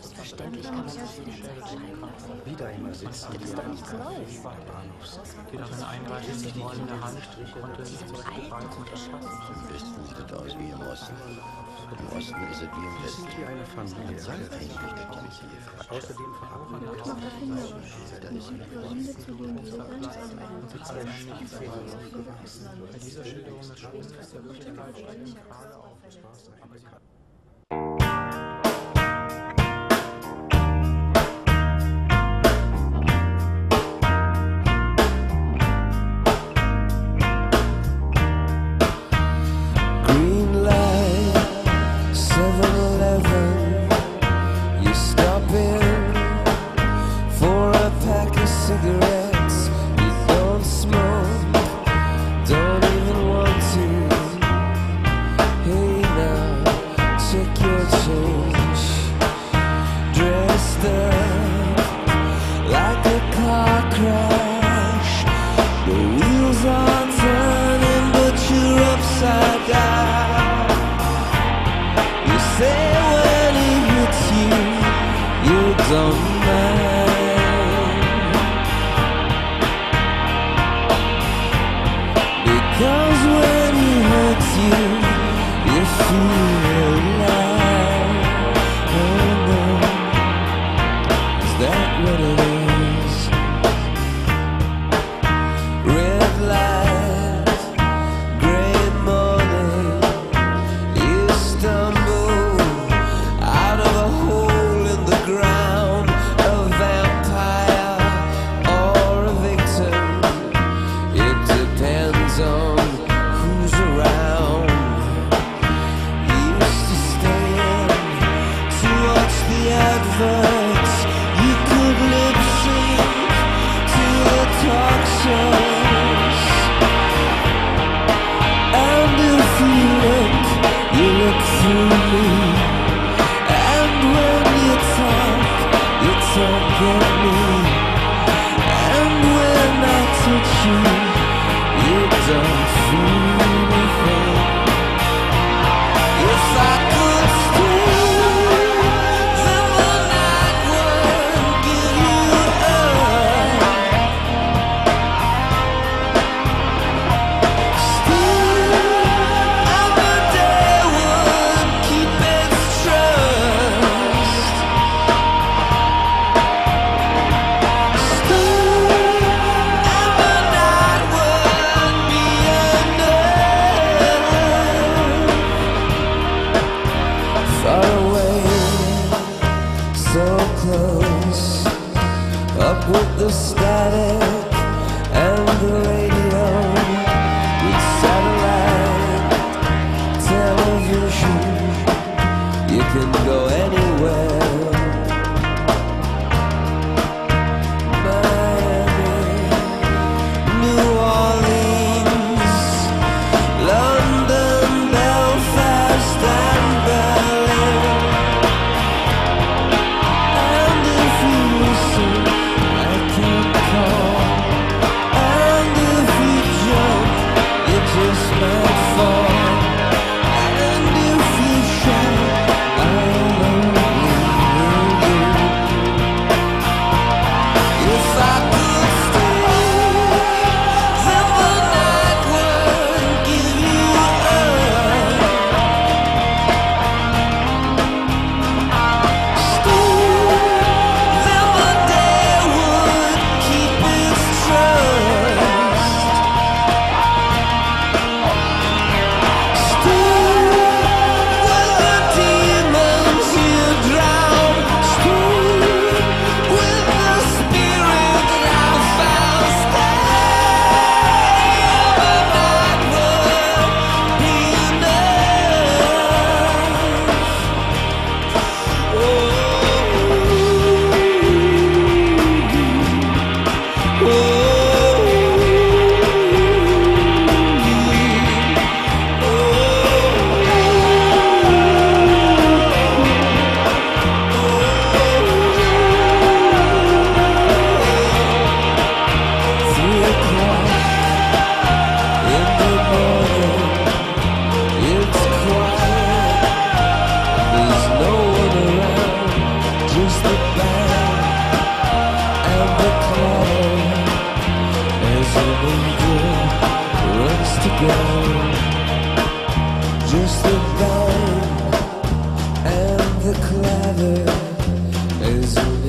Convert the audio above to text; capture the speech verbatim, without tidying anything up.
Selbstverständlich kann man sich jederzeit scheiden lassen. Wieder immer sitzen. Das ist doch nichts Neues. Geht auf eine Einreise nicht mal in der Hand, konnte sich zur Gewalt unterschaffen. Im Westen sieht es aus wie im Osten. Im Osten ist es wie im Westen. Sind wie eine Familie. Außerdem von Anfang an Noch erfinderisch. Musik für Hunde, zu denen jeder Mensch und sich alle nicht verlassen. Bei dieser Schilderung des Stroms ist der Wichtigkeit steigt gerade auf das Maß, aber sie hat cigarettes, you don't smoke, don't even want to. Hey now, check your change. Dressed up like a car crash. The wheels are turning, but you're upside down. You say when it hits you, you don't mind. Cause when he hurts you, you feel alive. Oh no, is that what it is? Red light, grey morning. You stumble out of a hole in the ground, a vampire or a victim. It depends on who's around. He used to stand to watch the adverts. You could lip sync to the talk shows. And if you look, you look through me. And when you talk, you talk at me. And when I touch you, you don't feel anything. If I could stay, then the night would give you up. Stay, and the day would keep its trust. Stay, and the night would be enough. Far away, so close, up with the static and the radio, with satellite television, you can go anywhere. Miami, New Orleans, London, Belfast and Berlin. And if you listen, I can call. And if you jump, you just might fall. And if you shout, I'll Something good wants to go. Just the bone and the clatter is